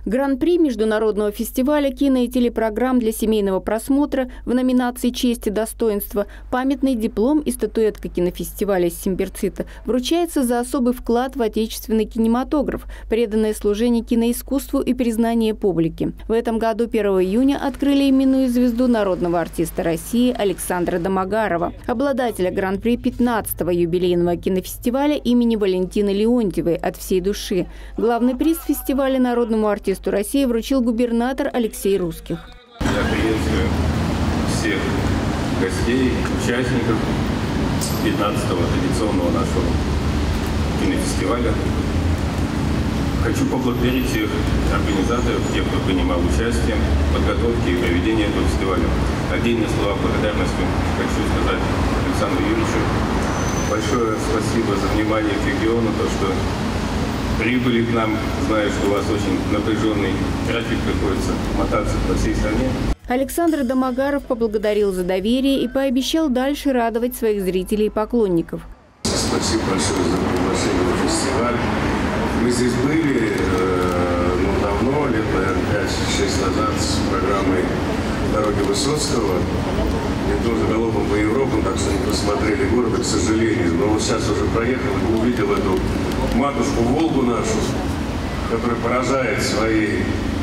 Гран-при международного фестиваля кино и телепрограмм для семейного просмотра в номинации «Честь и достоинство» памятный диплом и статуэтка кинофестиваля «Симбирцита» вручается за особый вклад в отечественный кинематограф, преданное служение киноискусству и признание публики. В этом году 1 июня открыли именную звезду народного артиста России Александра Домогарова, обладателя Гран-при 15-го юбилейного кинофестиваля имени Валентины Леонтьевой «От всей души». Главный приз фестиваля народному артисту России вручил губернатор Алексей Русских. Я приветствую всех гостей, участников 15-го традиционного нашего кинофестиваля. Хочу поблагодарить всех организаторов, тех, кто принимал участие в подготовке и проведении этого фестиваля. Отдельные слова благодарности хочу сказать Александру Юрьевичу. Большое спасибо за внимание к региону, то, что прибыли к нам, знаю, что у вас очень напряженный график, приходится мотаться по всей стране. Александр Домогаров поблагодарил за доверие и пообещал дальше радовать своих зрителей и поклонников. Спасибо большое за приглашение на фестиваль. Мы здесь были давно, лет, наверное, 5-6 назад с программой «Дороги Высоцкого». Я тоже галопом по Европам, так что не посмотрели город, к сожалению. Но вот сейчас уже проехал и увидел эту матушку Волгу нашу, которая поражает своей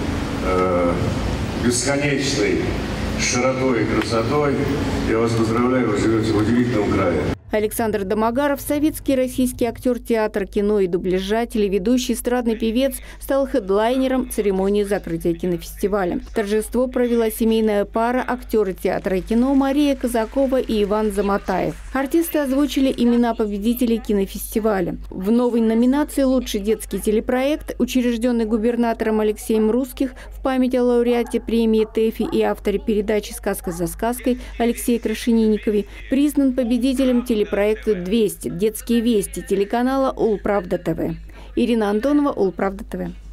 бесконечной широтой и красотой. Я вас поздравляю, вы живете в удивительном крае. Александр Домогаров, советский и российский актер театра, кино и дубляжа, телеведущий, эстрадный певец, стал хедлайнером церемонии закрытия кинофестиваля. Торжество провела семейная пара актеры театра и кино Мария Казакова и Иван Заматаев. Артисты озвучили имена победителей кинофестиваля. В новой номинации «Лучший детский телепроект», учрежденный губернатором Алексеем Русских в память о лауреате премии ТЭФИ и авторе передачи «Сказка за сказкой» Алексее Крашенинникове, признан победителем телепроекта «200. Детские вести» телеканала Улправда ТВ. Ирина Антонова, Улправда ТВ.